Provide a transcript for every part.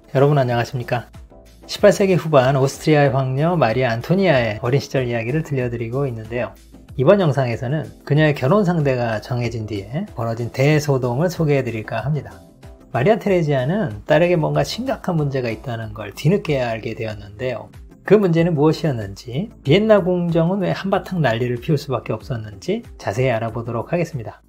여러분 안녕하십니까? 18세기 후반 오스트리아의 황녀 마리아 안토니아의 어린 시절 이야기를 들려드리고 있는데요. 이번 영상에서는 그녀의 결혼 상대가 정해진 뒤에 벌어진 대소동을 소개해드릴까 합니다. 마리아 테레지아는 딸에게 뭔가 심각한 문제가 있다는 걸 뒤늦게야 알게 되었는데요. 그 문제는 무엇이었는지, 비엔나 궁정은 왜 한바탕 난리를 피울 수밖에 없었는지 자세히 알아보도록 하겠습니다.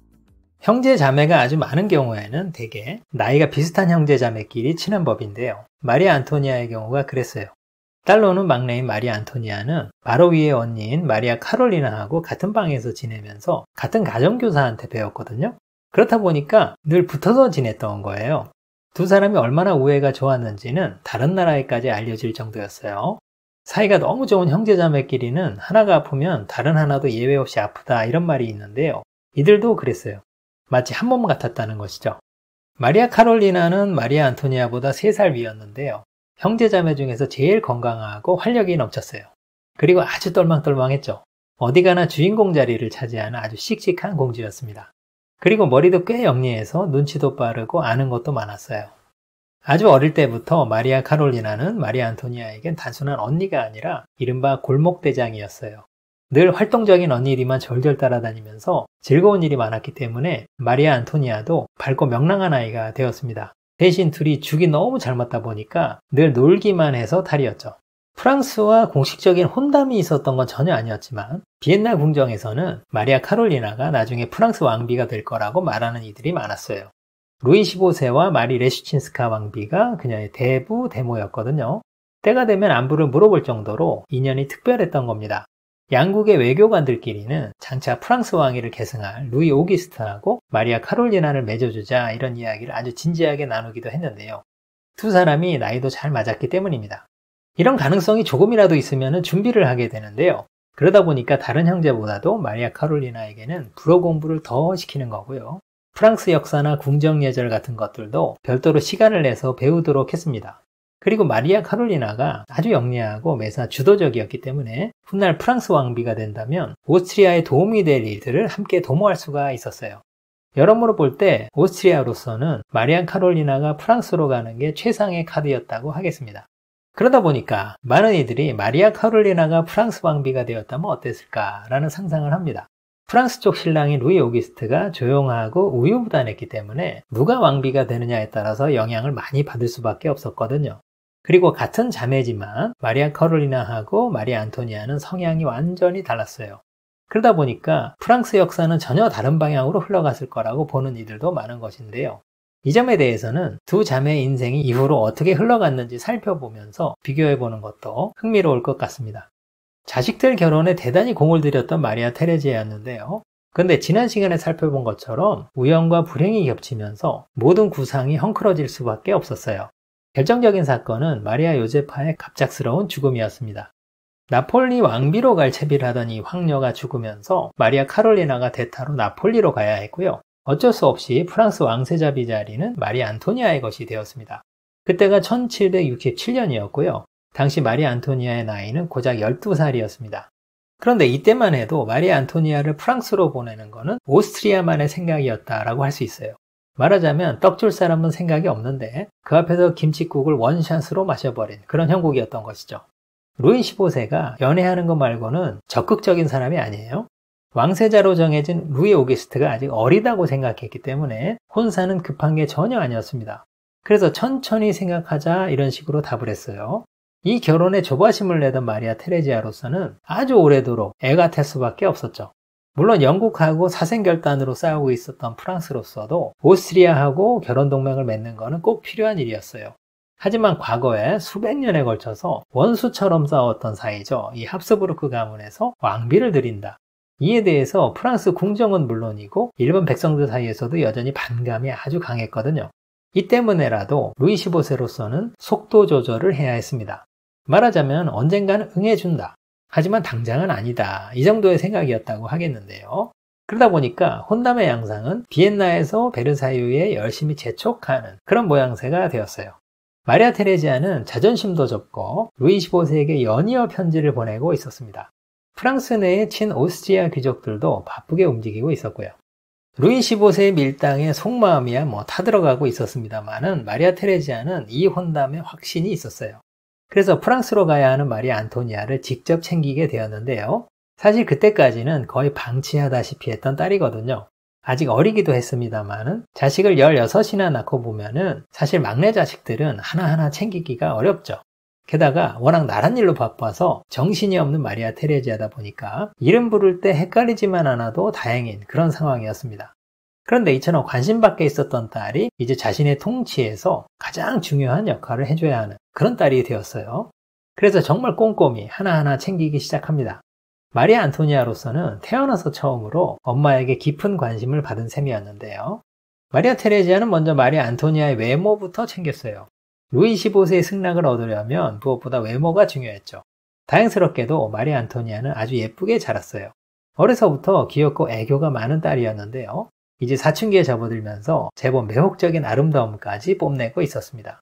형제 자매가 아주 많은 경우에는 대개 나이가 비슷한 형제 자매끼리 친한 법인데요. 마리아 안토니아의 경우가 그랬어요. 딸로는 막내인 마리아 안토니아는 바로 위의 언니인 마리아 카롤리나하고 같은 방에서 지내면서 같은 가정교사한테 배웠거든요. 그렇다 보니까 늘 붙어서 지냈던 거예요. 두 사람이 얼마나 우애가 좋았는지는 다른 나라에까지 알려질 정도였어요. 사이가 너무 좋은 형제자매끼리는 하나가 아프면 다른 하나도 예외 없이 아프다 이런 말이 있는데요. 이들도 그랬어요. 마치 한 몸 같았다는 것이죠. 마리아 카롤리나는 마리아 안토니아보다 3살 위였는데요. 형제자매 중에서 제일 건강하고 활력이 넘쳤어요. 그리고 아주 똘망똘망했죠. 어디 가나 주인공 자리를 차지하는 아주 씩씩한 공주였습니다. 그리고 머리도 꽤 영리해서 눈치도 빠르고 아는 것도 많았어요. 아주 어릴 때부터 마리아 카롤리나는 마리아 안토니아에겐 단순한 언니가 아니라 이른바 골목대장이었어요. 늘 활동적인 언니들만 절절 따라다니면서 즐거운 일이 많았기 때문에 마리아 안토니아도 밝고 명랑한 아이가 되었습니다. 대신 둘이 죽이 너무 잘 맞다 보니까 늘 놀기만 해서 탈이었죠. 프랑스와 공식적인 혼담이 있었던 건 전혀 아니었지만 비엔나 궁정에서는 마리아 카롤리나가 나중에 프랑스 왕비가 될 거라고 말하는 이들이 많았어요. 루이 15세와 마리 레슈친스카 왕비가 그녀의 대부 대모였거든요. 때가 되면 안부를 물어볼 정도로 인연이 특별했던 겁니다. 양국의 외교관들끼리는 장차 프랑스 왕위를 계승할 루이 오기스트하고 마리아 카롤리나를 맺어주자 이런 이야기를 아주 진지하게 나누기도 했는데요. 두 사람이 나이도 잘 맞았기 때문입니다. 이런 가능성이 조금이라도 있으면 준비를 하게 되는데요. 그러다 보니까 다른 형제보다도 마리아 카롤리나에게는 불어 공부를 더 시키는 거고요. 프랑스 역사나 궁정 예절 같은 것들도 별도로 시간을 내서 배우도록 했습니다. 그리고 마리아 카롤리나가 아주 영리하고 매사 주도적이었기 때문에 훗날 프랑스 왕비가 된다면 오스트리아에 도움이 될 일들을 함께 도모할 수가 있었어요. 여러모로 볼 때 오스트리아로서는 마리아 카롤리나가 프랑스로 가는 게 최상의 카드였다고 하겠습니다. 그러다 보니까 많은 이들이 마리아 카롤리나가 프랑스 왕비가 되었다면 어땠을까라는 상상을 합니다. 프랑스 쪽 신랑인 루이 오기스트가 조용하고 우유부단했기 때문에 누가 왕비가 되느냐에 따라서 영향을 많이 받을 수밖에 없었거든요. 그리고 같은 자매지만 마리아 카롤리나하고 마리아 안토니아는 성향이 완전히 달랐어요. 그러다 보니까 프랑스 역사는 전혀 다른 방향으로 흘러갔을 거라고 보는 이들도 많은 것인데요. 이 점에 대해서는 두 자매의 인생이 이후로 어떻게 흘러갔는지 살펴보면서 비교해보는 것도 흥미로울 것 같습니다. 자식들 결혼에 대단히 공을 들였던 마리아 테레지아였는데요. 근데 지난 시간에 살펴본 것처럼 우연과 불행이 겹치면서 모든 구상이 헝클어질 수밖에 없었어요. 결정적인 사건은 마리아 요제파의 갑작스러운 죽음이었습니다. 나폴리 왕비로 갈 채비를 하던 이 황녀가 죽으면서 마리아 카롤리나가 대타로 나폴리로 가야 했고요. 어쩔 수 없이 프랑스 왕세자비 자리는 마리아 안토니아의 것이 되었습니다. 그때가 1767년이었고요. 당시 마리아 안토니아의 나이는 고작 12살이었습니다. 그런데 이때만 해도 마리아 안토니아를 프랑스로 보내는 것은 오스트리아만의 생각이었다라고 할 수 있어요. 말하자면 떡 줄 사람은 생각이 없는데 그 앞에서 김칫국을 원샷으로 마셔버린 그런 형국이었던 것이죠. 루이 15세가 연애하는 것 말고는 적극적인 사람이 아니에요. 왕세자로 정해진 루이 오기스트가 아직 어리다고 생각했기 때문에 혼사는 급한 게 전혀 아니었습니다. 그래서 천천히 생각하자 이런 식으로 답을 했어요. 이 결혼에 조바심을 내던 마리아 테레지아로서는 아주 오래도록 애가 탈 수밖에 없었죠. 물론 영국하고 사생결단으로 싸우고 있었던 프랑스로서도 오스트리아하고 결혼동맹을 맺는 것은 꼭 필요한 일이었어요. 하지만 과거에 수백 년에 걸쳐서 원수처럼 싸웠던 사이죠. 이 합스부르크 가문에서 왕비를 들인다. 이에 대해서 프랑스 궁정은 물론이고 일본 백성들 사이에서도 여전히 반감이 아주 강했거든요. 이 때문에라도 루이 15세로서는 속도 조절을 해야 했습니다. 말하자면 언젠가는 응해준다. 하지만 당장은 아니다. 이 정도의 생각이었다고 하겠는데요. 그러다 보니까 혼담의 양상은 비엔나에서 베르사유에 열심히 재촉하는 그런 모양새가 되었어요. 마리아 테레지아는 자존심도 좁고 루이 15세에게 연이어 편지를 보내고 있었습니다. 프랑스 내의 친오스트리아 귀족들도 바쁘게 움직이고 있었고요. 루이 15세의 밀당에 속마음이야 뭐 타들어가고 있었습니다만은 마리아 테레지아는 이 혼담에 확신이 있었어요. 그래서 프랑스로 가야 하는 마리아 안토니아를 직접 챙기게 되었는데요. 사실 그때까지는 거의 방치하다시피 했던 딸이거든요. 아직 어리기도 했습니다만은 자식을 16이나 낳고 보면은 사실 막내 자식들은 하나하나 챙기기가 어렵죠. 게다가 워낙 나란 일로 바빠서 정신이 없는 마리아 테레지아다 보니까 이름 부를 때 헷갈리지만 않아도 다행인 그런 상황이었습니다. 그런데 이처럼 관심밖에 있었던 딸이 이제 자신의 통치에서 가장 중요한 역할을 해줘야 하는 그런 딸이 되었어요. 그래서 정말 꼼꼼히 하나하나 챙기기 시작합니다. 마리아 안토니아로서는 태어나서 처음으로 엄마에게 깊은 관심을 받은 셈이었는데요. 마리아 테레지아는 먼저 마리아 안토니아의 외모부터 챙겼어요. 루이 15세의 승낙을 얻으려면 무엇보다 외모가 중요했죠. 다행스럽게도 마리아 안토니아는 아주 예쁘게 자랐어요. 어려서부터 귀엽고 애교가 많은 딸이었는데요. 이제 사춘기에 접어들면서 제법 매혹적인 아름다움까지 뽐내고 있었습니다.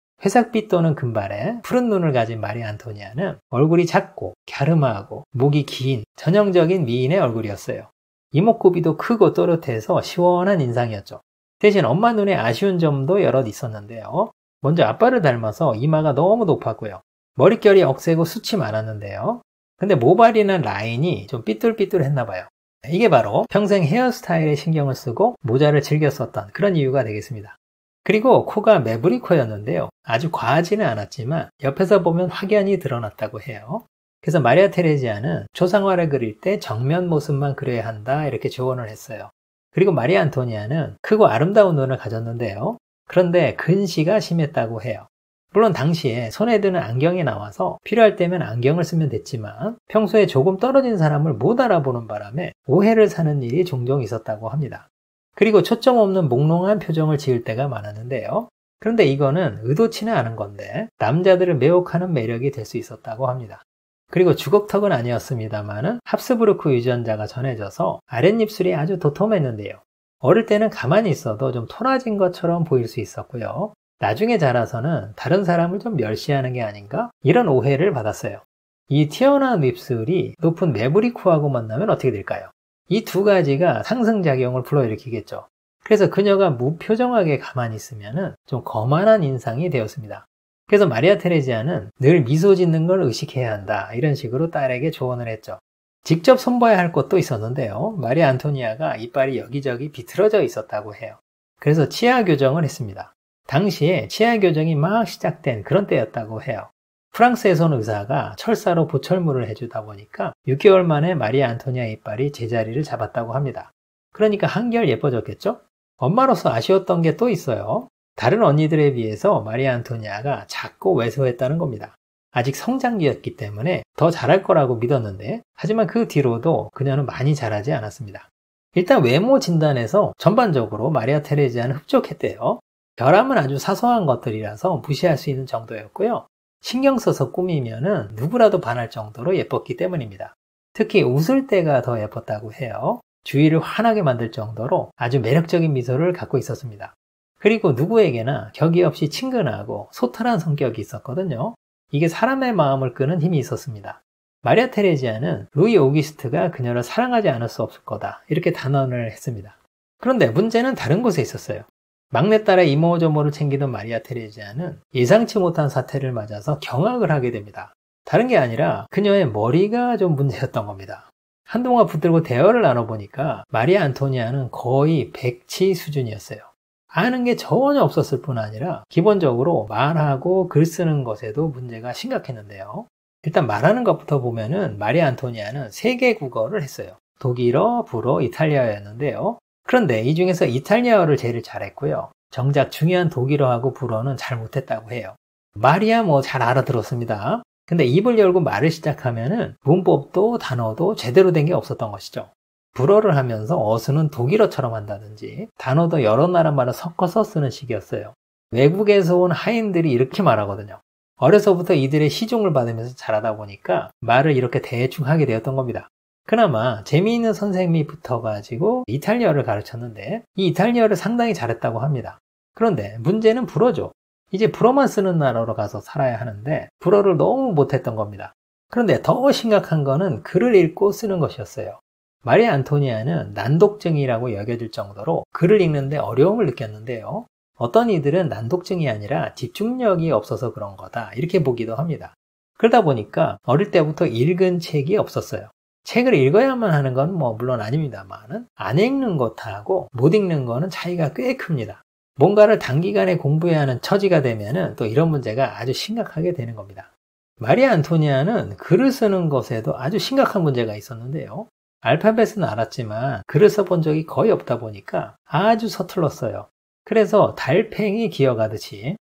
회삭빛 또는 금발에 푸른 눈을 가진 마리아 안토니아는 얼굴이 작고 갸름하고 목이 긴 전형적인 미인의 얼굴이었어요. 이목구비도 크고 또렷해서 시원한 인상이었죠. 대신 엄마 눈에 아쉬운 점도 여럿 있었는데요. 먼저 아빠를 닮아서 이마가 너무 높았고요. 머릿결이 억세고 숱이 많았는데요. 근데 모발이나 라인이 좀 삐뚤삐뚤했나 봐요. 이게 바로 평생 헤어스타일에 신경을 쓰고 모자를 즐겨 썼던 그런 이유가 되겠습니다. 그리고 코가 매부리 코였는데요. 아주 과하지는 않았지만 옆에서 보면 확연히 드러났다고 해요. 그래서 마리아 테레지아는 초상화를 그릴 때 정면 모습만 그려야 한다 이렇게 조언을 했어요. 그리고 마리아 안토니아는 크고 아름다운 눈을 가졌는데요. 그런데 근시가 심했다고 해요. 물론 당시에 손에 드는 안경이 나와서 필요할 때면 안경을 쓰면 됐지만 평소에 조금 떨어진 사람을 못 알아보는 바람에 오해를 사는 일이 종종 있었다고 합니다. 그리고 초점 없는 몽롱한 표정을 지을 때가 많았는데요. 그런데 이거는 의도치는 않은 건데 남자들을 매혹하는 매력이 될 수 있었다고 합니다. 그리고 주걱턱은 아니었습니다만은 합스부르크 유전자가 전해져서 아랫입술이 아주 도톰했는데요. 어릴 때는 가만히 있어도 좀 토라진 것처럼 보일 수 있었고요. 나중에 자라서는 다른 사람을 좀 멸시하는 게 아닌가? 이런 오해를 받았어요. 이 튀어나온 입술이 높은 매부리 코하고 만나면 어떻게 될까요? 이 두 가지가 상승작용을 불러일으키겠죠. 그래서 그녀가 무표정하게 가만히 있으면 좀 거만한 인상이 되었습니다. 그래서 마리아 테레지아는 늘 미소 짓는 걸 의식해야 한다 이런 식으로 딸에게 조언을 했죠. 직접 손봐야 할 것도 있었는데요. 마리아 안토니아가 이빨이 여기저기 비틀어져 있었다고 해요. 그래서 치아 교정을 했습니다. 당시에 치아 교정이 막 시작된 그런 때였다고 해요. 프랑스에서 온 의사가 철사로 보철물을 해주다 보니까 6개월 만에 마리아 안토니아 이빨이 제자리를 잡았다고 합니다. 그러니까 한결 예뻐졌겠죠? 엄마로서 아쉬웠던 게 또 있어요. 다른 언니들에 비해서 마리아 안토니아가 작고 왜소했다는 겁니다. 아직 성장기였기 때문에 더 잘할 거라고 믿었는데 하지만 그 뒤로도 그녀는 많이 자라지 않았습니다. 일단 외모 진단에서 전반적으로 마리아 테레지아는 흡족했대요. 결함은 아주 사소한 것들이라서 무시할 수 있는 정도였고요. 신경 써서 꾸미면은 누구라도 반할 정도로 예뻤기 때문입니다. 특히 웃을 때가 더 예뻤다고 해요. 주위를 환하게 만들 정도로 아주 매력적인 미소를 갖고 있었습니다. 그리고 누구에게나 격이 없이 친근하고 소탈한 성격이 있었거든요. 이게 사람의 마음을 끄는 힘이 있었습니다. 마리아 테레지아는 루이 오기스트가 그녀를 사랑하지 않을 수 없을 거다 이렇게 단언을 했습니다. 그런데 문제는 다른 곳에 있었어요. 막내딸의 이모저모를 챙기던 마리아 테레지아는 예상치 못한 사태를 맞아서 경악을 하게 됩니다. 다른 게 아니라 그녀의 머리가 좀 문제였던 겁니다. 한동안 붙들고 대화를 나눠보니까 마리아 안토니아는 거의 백치 수준이었어요. 아는 게 전혀 없었을 뿐 아니라 기본적으로 말하고 글 쓰는 것에도 문제가 심각했는데요. 일단 말하는 것부터 보면은 마리아 안토니아는 3개 국어를 했어요. 독일어, 불어, 이탈리아어였는데요. 그런데 이 중에서 이탈리아어를 제일 잘했고요. 정작 중요한 독일어하고 불어는 잘 못했다고 해요. 말이야 뭐 잘 알아들었습니다. 근데 입을 열고 말을 시작하면은 문법도 단어도 제대로 된 게 없었던 것이죠. 불어를 하면서 어수는 독일어처럼 한다든지 단어도 여러 나라 말을 섞어서 쓰는 식이었어요. 외국에서 온 하인들이 이렇게 말하거든요. 어려서부터 이들의 시중을 받으면서 자라다 보니까 말을 이렇게 대충 하게 되었던 겁니다. 그나마 재미있는 선생님이 붙어가지고 이탈리아어를 가르쳤는데 이 이탈리아어를 상당히 잘했다고 합니다. 그런데 문제는 불어죠. 이제 불어만 쓰는 나라로 가서 살아야 하는데 불어를 너무 못했던 겁니다. 그런데 더 심각한 거는 글을 읽고 쓰는 것이었어요. 마리 안토니아는 난독증이라고 여겨질 정도로 글을 읽는데 어려움을 느꼈는데요. 어떤 이들은 난독증이 아니라 집중력이 없어서 그런 거다 이렇게 보기도 합니다. 그러다 보니까 어릴 때부터 읽은 책이 없었어요. 책을 읽어야만 하는 건 물론 아닙니다만 안 읽는 것하고 못 읽는 거는 차이가 꽤 큽니다. 뭔가를 단기간에 공부해야 하는 처지가 되면은 또 이런 문제가 아주 심각하게 되는 겁니다. 마리 안토니아는 글을 쓰는 것에도 아주 심각한 문제가 있었는데요. 알파벳은 알았지만 글을 써본 적이 거의 없다 보니까 아주 서툴렀어요. 그래서 달팽이 기어가듯이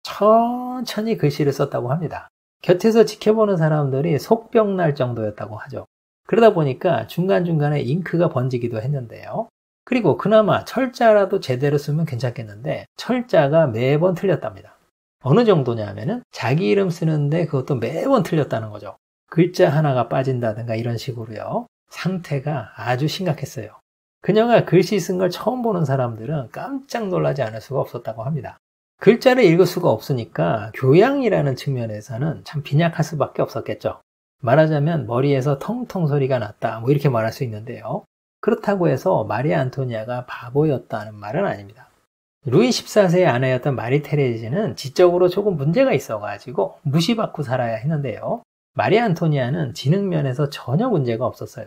천천히 글씨를 썼다고 합니다. 곁에서 지켜보는 사람들이 속병 날 정도였다고 하죠. 그러다 보니까 중간중간에 잉크가 번지기도 했는데요. 그리고 그나마 철자라도 제대로 쓰면 괜찮겠는데 철자가 매번 틀렸답니다. 어느 정도냐면은 자기 이름 쓰는데 그것도 매번 틀렸다는 거죠. 글자 하나가 빠진다든가 이런 식으로요. 상태가 아주 심각했어요. 그녀가 글씨 쓴 걸 처음 보는 사람들은 깜짝 놀라지 않을 수가 없었다고 합니다. 글자를 읽을 수가 없으니까 교양이라는 측면에서는 참 빈약할 수밖에 없었겠죠. 말하자면 머리에서 텅텅 소리가 났다 이렇게 말할 수 있는데요. 그렇다고 해서 마리 안토니아가 바보였다는 말은 아닙니다. 루이 14세의 아내였던 마리 테레지는 지적으로 조금 문제가 있어가지고 무시받고 살아야 했는데요. 마리 안토니아는 지능면에서 전혀 문제가 없었어요.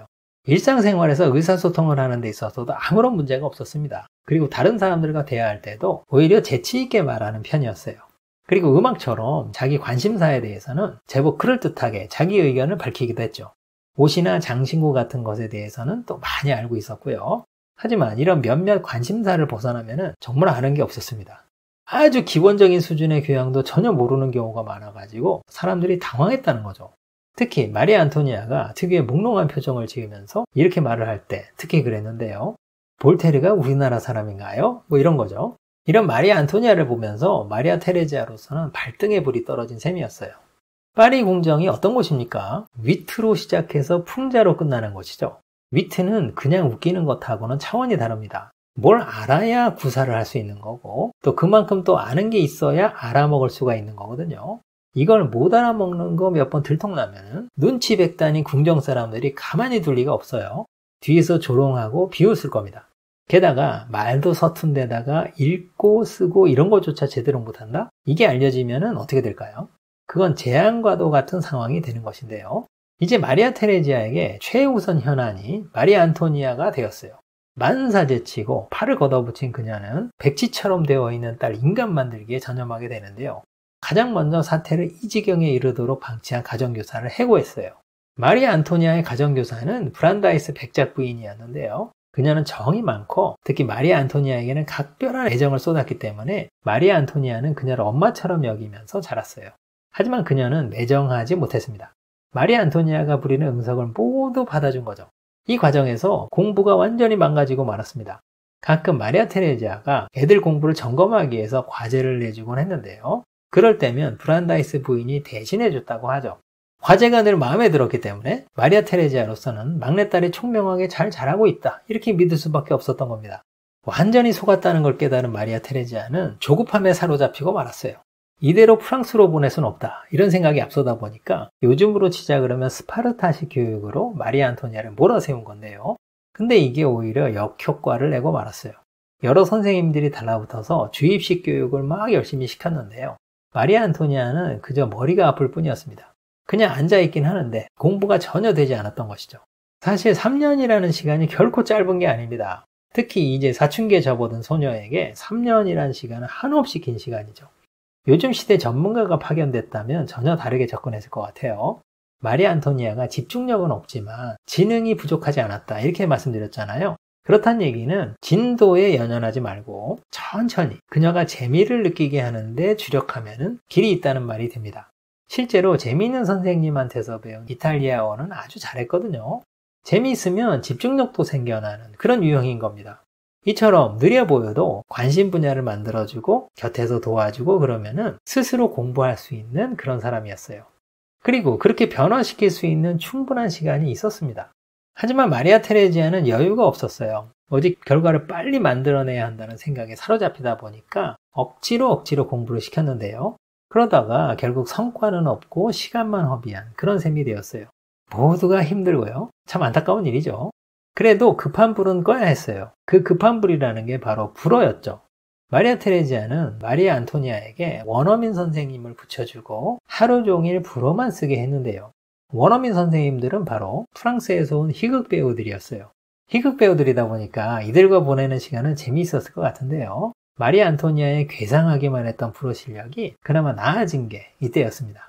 일상생활에서 의사소통을 하는 데 있어서도 아무런 문제가 없었습니다. 그리고 다른 사람들과 대화할 때도 오히려 재치있게 말하는 편이었어요. 그리고 음악처럼 자기 관심사에 대해서는 제법 그럴듯하게 자기 의견을 밝히기도 했죠. 옷이나 장신구 같은 것에 대해서는 또 많이 알고 있었고요. 하지만 이런 몇몇 관심사를 벗어나면 정말 아는 게 없었습니다. 아주 기본적인 수준의 교양도 전혀 모르는 경우가 많아가지고 사람들이 당황했다는 거죠. 특히 마리 안토니아가 특유의 몽롱한 표정을 지으면서 이렇게 말을 할 때 특히 그랬는데요. 볼테르가 우리나라 사람인가요? 이런 거죠. 이런 마리 안토니아를 보면서 마리아 테레지아로서는 발등에 불이 떨어진 셈이었어요. 파리 궁정이 어떤 곳입니까? 위트로 시작해서 풍자로 끝나는 곳이죠. 위트는 그냥 웃기는 것하고는 차원이 다릅니다. 뭘 알아야 구사를 할 수 있는 거고 또 그만큼 또 아는 게 있어야 알아먹을 수가 있는 거거든요. 이걸 못 알아먹는 거 몇 번 들통나면 눈치 백단인 궁정 사람들이 가만히 둘 리가 없어요. 뒤에서 조롱하고 비웃을 겁니다. 게다가 말도 서툰 데다가 읽고 쓰고 이런 것조차 제대로 못한다? 이게 알려지면 어떻게 될까요? 그건 재앙과도 같은 상황이 되는 것인데요. 이제 마리아 테레지아에게 최우선 현안이 마리 안토니아가 되었어요. 만사제치고 팔을 걷어붙인 그녀는 백지처럼 되어 있는 딸 인간 만들기에 전념하게 되는데요. 가장 먼저 사태를 이 지경에 이르도록 방치한 가정교사를 해고했어요. 마리 안토니아의 가정교사는 브란다이스 백작 부인이었는데요. 그녀는 정이 많고 특히 마리 안토니아에게는 각별한 애정을 쏟았기 때문에 마리 안토니아는 그녀를 엄마처럼 여기면서 자랐어요. 하지만 그녀는 매정하지 못했습니다. 마리 안토니아가 부리는 응석을 모두 받아준 거죠. 이 과정에서 공부가 완전히 망가지고 말았습니다. 가끔 마리아 테레지아가 애들 공부를 점검하기 위해서 과제를 내주곤 했는데요. 그럴 때면 브란다이스 부인이 대신해줬다고 하죠. 과제가 늘 마음에 들었기 때문에 마리아 테레지아로서는 막내딸이 총명하게 잘 자라고 있다 이렇게 믿을 수밖에 없었던 겁니다. 완전히 속았다는 걸 깨달은 마리아 테레지아는 조급함에 사로잡히고 말았어요. 이대로 프랑스로 보낼 순 없다 이런 생각이 앞서다 보니까 요즘으로 치자 그러면 스파르타식 교육으로 마리 안토니아를 몰아세운 건데요. 근데 이게 오히려 역효과를 내고 말았어요. 여러 선생님들이 달라붙어서 주입식 교육을 막 열심히 시켰는데요. 마리 안토니아는 그저 머리가 아플 뿐이었습니다. 그냥 앉아있긴 하는데 공부가 전혀 되지 않았던 것이죠. 사실 3년이라는 시간이 결코 짧은 게 아닙니다. 특히 이제 사춘기에 접어든 소녀에게 3년이라는 시간은 한없이 긴 시간이죠. 요즘 시대 전문가가 파견됐다면 전혀 다르게 접근했을 것 같아요. 마리 안토니아가 집중력은 없지만 지능이 부족하지 않았다 이렇게 말씀드렸잖아요. 그렇다는 얘기는 진도에 연연하지 말고 천천히 그녀가 재미를 느끼게 하는데 주력하면 길이 있다는 말이 됩니다. 실제로 재미있는 선생님한테서 배운 이탈리아어는 아주 잘했거든요. 재미있으면 집중력도 생겨나는 그런 유형인 겁니다. 이처럼 느려 보여도 관심 분야를 만들어주고 곁에서 도와주고 그러면은 스스로 공부할 수 있는 그런 사람이었어요. 그리고 그렇게 변화시킬 수 있는 충분한 시간이 있었습니다. 하지만 마리아 테레지아는 여유가 없었어요. 오직 결과를 빨리 만들어내야 한다는 생각에 사로잡히다 보니까 억지로 공부를 시켰는데요. 그러다가 결국 성과는 없고 시간만 허비한 그런 셈이 되었어요. 모두가 힘들고요. 참 안타까운 일이죠. 그래도 급한 불은 꺼야 했어요. 그 급한 불이라는 게 바로 불어였죠. 마리아 테레지아는 마리아 안토니아에게 원어민 선생님을 붙여주고 하루 종일 불어만 쓰게 했는데요. 원어민 선생님들은 바로 프랑스에서 온 희극 배우들이었어요. 희극 배우들이다 보니까 이들과 보내는 시간은 재미있었을 것 같은데요. 마리아 안토니아의 괴상하기만 했던 불어 실력이 그나마 나아진 게 이때였습니다.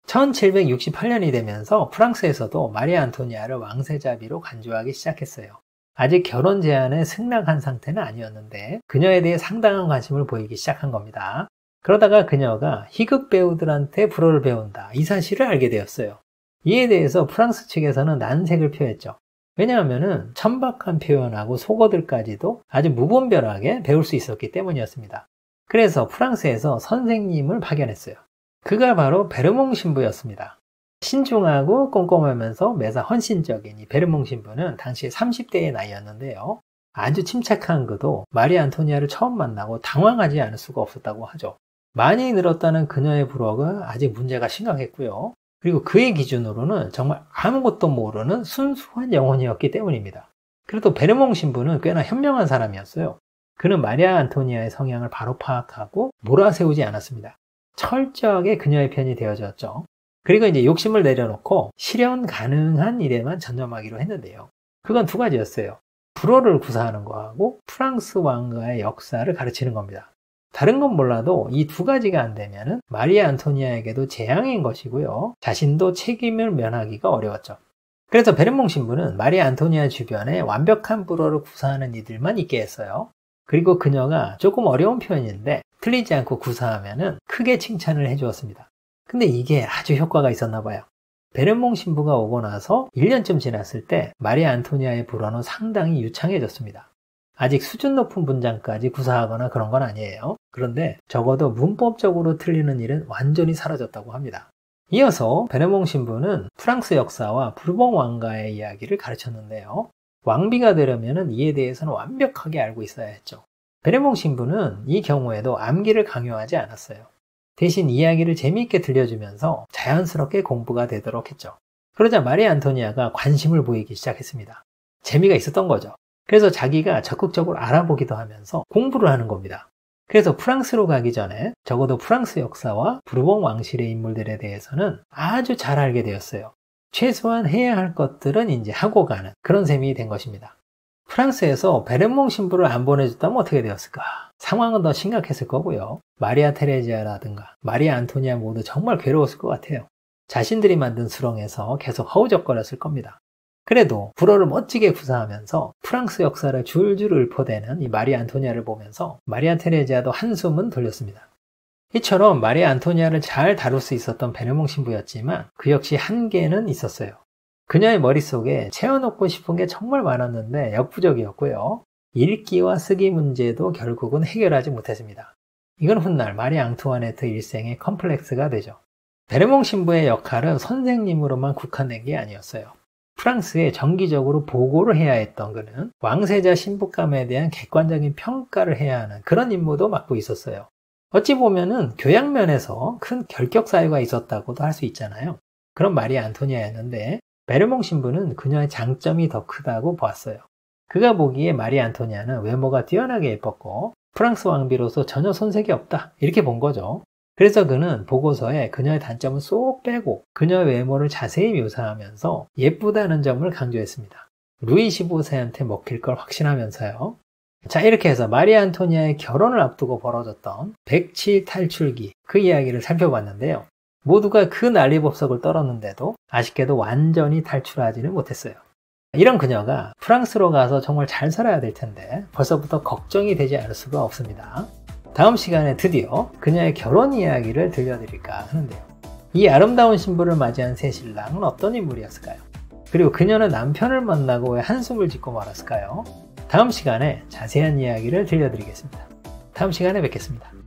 1768년이 되면서 프랑스에서도 마리아 안토니아를 왕세자비로 간주하기 시작했어요. 아직 결혼 제안에 승낙한 상태는 아니었는데 그녀에 대해 상당한 관심을 보이기 시작한 겁니다. 그러다가 그녀가 희극 배우들한테 불어를 배운다 이 사실을 알게 되었어요. 이에 대해서 프랑스 측에서는 난색을 표했죠. 왜냐하면 천박한 표현하고 속어들까지도 아주 무분별하게 배울 수 있었기 때문이었습니다. 그래서 프랑스에서 선생님을 파견했어요. 그가 바로 베르몽 신부였습니다. 신중하고 꼼꼼하면서 매사 헌신적인 이 베르몽 신부는 당시 30대의 나이였는데요. 아주 침착한 그도 마리아 안토니아를 처음 만나고 당황하지 않을 수가 없었다고 하죠. 많이 늘었다는 그녀의 불어가 아직 문제가 심각했고요. 그리고 그의 기준으로는 정말 아무것도 모르는 순수한 영혼이었기 때문입니다. 그래도 베르몽 신부는 꽤나 현명한 사람이었어요. 그는 마리아 안토니아의 성향을 바로 파악하고 몰아세우지 않았습니다. 철저하게 그녀의 편이 되어졌죠. 그리고 이제 욕심을 내려놓고 실현 가능한 일에만 전념하기로 했는데요. 그건 두 가지였어요. 불어를 구사하는 거하고 프랑스 왕가의 역사를 가르치는 겁니다. 다른 건 몰라도 이 두 가지가 안 되면은 마리아 안토니아에게도 재앙인 것이고요. 자신도 책임을 면하기가 어려웠죠. 그래서 베르몽 신부는 마리아 안토니아 주변에 완벽한 불어를 구사하는 이들만 있게 했어요. 그리고 그녀가 조금 어려운 표현인데 틀리지 않고 구사하면은 크게 칭찬을 해주었습니다. 근데 이게 아주 효과가 있었나 봐요. 베르몽 신부가 오고 나서 1년쯤 지났을 때 마리아 안토니아의 불어는 상당히 유창해졌습니다. 아직 수준 높은 문장까지 구사하거나 그런 건 아니에요. 그런데 적어도 문법적으로 틀리는 일은 완전히 사라졌다고 합니다. 이어서 베르몽 신부는 프랑스 역사와 부르봉 왕가의 이야기를 가르쳤는데요. 왕비가 되려면 이에 대해서는 완벽하게 알고 있어야 했죠. 베르몽 신부는 이 경우에도 암기를 강요하지 않았어요. 대신 이야기를 재미있게 들려주면서 자연스럽게 공부가 되도록 했죠. 그러자 마리아 안토니아가 관심을 보이기 시작했습니다. 재미가 있었던 거죠. 그래서 자기가 적극적으로 알아보기도 하면서 공부를 하는 겁니다. 그래서 프랑스로 가기 전에 적어도 프랑스 역사와 부르봉 왕실의 인물들에 대해서는 아주 잘 알게 되었어요. 최소한 해야 할 것들은 이제 하고 가는 그런 셈이 된 것입니다. 프랑스에서 베르몽 신부를 안 보내줬다면 어떻게 되었을까? 상황은 더 심각했을 거고요. 마리아 테레지아라든가 마리아 안토니아 모두 정말 괴로웠을 것 같아요. 자신들이 만든 수렁에서 계속 허우적거렸을 겁니다. 그래도 불어를 멋지게 구사하면서 프랑스 역사를 줄줄 읊어대는 이 마리아 안토니아를 보면서 마리아 테레지아도 한숨은 돌렸습니다. 이처럼 마리아 안토니아를 잘 다룰 수 있었던 베르몽 신부였지만 그 역시 한계는 있었어요. 그녀의 머릿속에 채워놓고 싶은 게 정말 많았는데 역부족이었고요. 읽기와 쓰기 문제도 결국은 해결하지 못했습니다. 이건 훗날 마리 앙투아네트 일생의 컴플렉스가 되죠. 베르몽 신부의 역할은 선생님으로만 국한된 게 아니었어요. 프랑스에 정기적으로 보고를 해야 했던 그는 왕세자 신부감에 대한 객관적인 평가를 해야 하는 그런 임무도 맡고 있었어요. 어찌 보면은 교양면에서 큰 결격 사유가 있었다고도 할 수 있잖아요. 그런 마리아 안토니아였는데 베르몽 신부는 그녀의 장점이 더 크다고 보았어요. 그가 보기에 마리아 안토니아는 외모가 뛰어나게 예뻤고 프랑스 왕비로서 전혀 손색이 없다 이렇게 본 거죠. 그래서 그는 보고서에 그녀의 단점을 쏙 빼고 그녀의 외모를 자세히 묘사하면서 예쁘다는 점을 강조했습니다. 루이 15세한테 먹힐 걸 확신하면서요. 자, 이렇게 해서 마리아 안토니아의 결혼을 앞두고 벌어졌던 백치 탈출기 그 이야기를 살펴봤는데요. 모두가 그 난리법석을 떨었는데도 아쉽게도 완전히 탈출하지는 못했어요. 이런 그녀가 프랑스로 가서 정말 잘 살아야 될 텐데 벌써부터 걱정이 되지 않을 수가 없습니다. 다음 시간에 드디어 그녀의 결혼 이야기를 들려드릴까 하는데요. 이 아름다운 신부를 맞이한 새 신랑은 어떤 인물이었을까요? 그리고 그녀는 남편을 만나고 왜 한숨을 짓고 말았을까요? 다음 시간에 자세한 이야기를 들려드리겠습니다. 다음 시간에 뵙겠습니다.